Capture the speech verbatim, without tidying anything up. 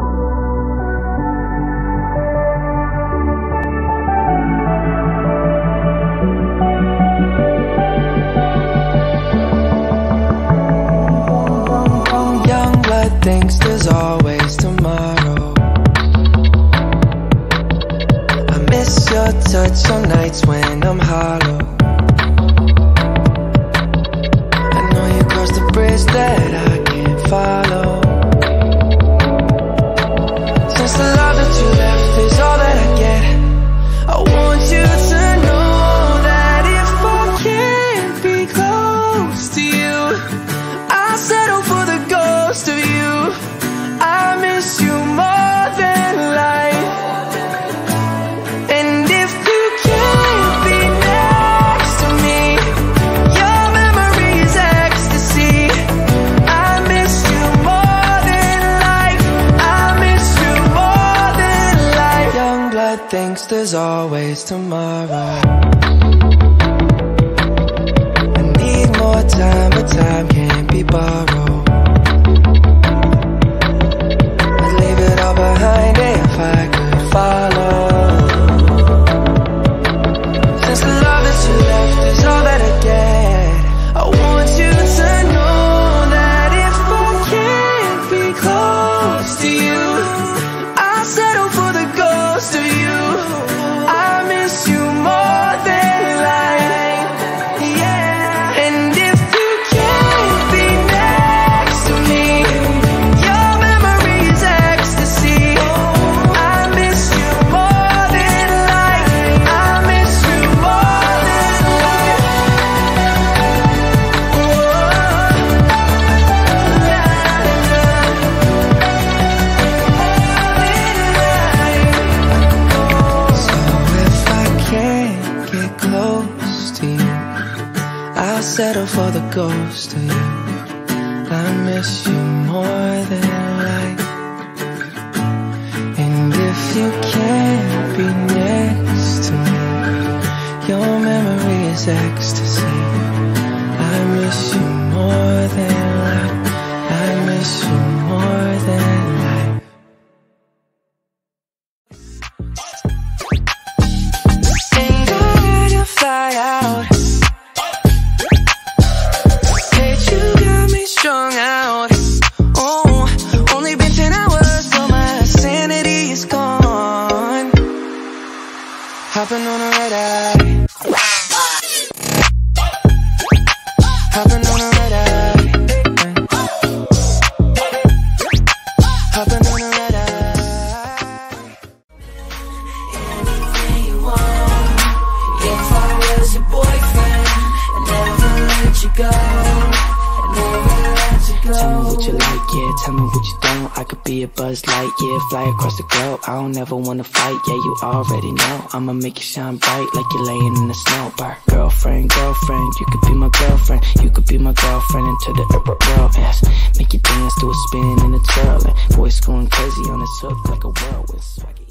Thinks there's always tomorrow. I miss your touch on nights when I'm hollow. I know you crossed the bridge that I can't follow. Since the love that you left is all that I get, I want you to know that if I can't be close to you, I'll settle for the ghost of you. I miss you more than life. And if you can't be next to me, your memory is ecstasy. I miss you more than life. I miss you more than life. Young blood thinks there's always tomorrow. I need more time, but time can't be borrowed. Behind it if I could follow. Since the love that you left is all that I get, I want you to know that if I can't be close to you, I'll settle for the ghost of you. I miss you more than life, yeah. And if you can't be next to me, your memory is ecstasy. I'll settle for the ghost of you. I miss you more than life. And if you can't be next to me, your memory is ecstasy. I miss you more than life. I miss you more than life. And I gotta fly out. Strung out, oh, only been ten hours, so my sanity is gone. Hopping on a red eye, hopping on a red eye, hopping on a red eye. Anything you want, if I was your boyfriend, I'd never let you go. Tell me what you like, yeah, tell me what you don't. I could be a Buzz Light, yeah, fly across the globe. I don't ever wanna fight, yeah, you already know. I'ma make you shine bright like you're laying in the snow. Bar. Girlfriend, girlfriend, you could be my girlfriend. You could be my girlfriend into the world, yes. Make you dance to a spin and a twirl. And boys going crazy on this hook like a whirlwind.